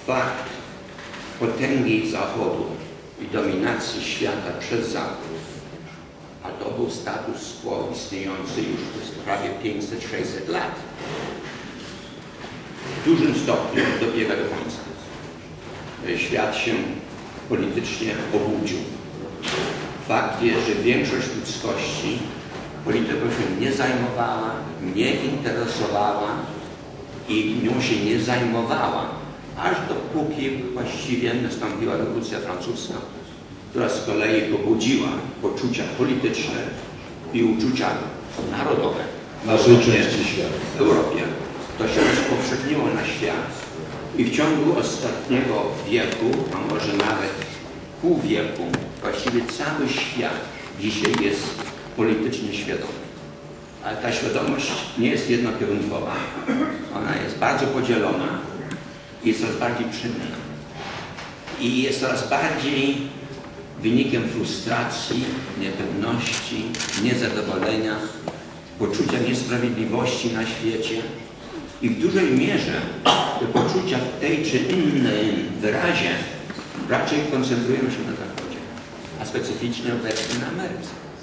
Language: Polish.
fakt potęgi Zachodu i dominacji świata przez Zachód, a to był status quo istniejący już przez prawie 500-600 lat, w dużym stopniu dobiega do końca. Świat się politycznie obudził. Fakt jest, że większość ludzkości polityką się nie zajmowała, nie interesowała i nią się nie zajmowała, aż dopóki właściwie nastąpiła rewolucja francuska, która z kolei pobudziła poczucia polityczne i uczucia narodowe w naszej części świata. W Europie. To się rozpowszechniło na świat i w ciągu ostatniego wieku, a może nawet pół wieku, właściwie cały świat dzisiaj jest politycznie świadomy. Ale ta świadomość nie jest jednokierunkowa. Ona jest bardzo podzielona i jest coraz bardziej przemienna. I jest coraz bardziej wynikiem frustracji, niepewności, niezadowolenia, poczucia niesprawiedliwości na świecie. I w dużej mierze te poczucia w tej czy innym wyrazie raczej koncentrują się na Zachodzie, a specyficznie obecnie na Ameryce.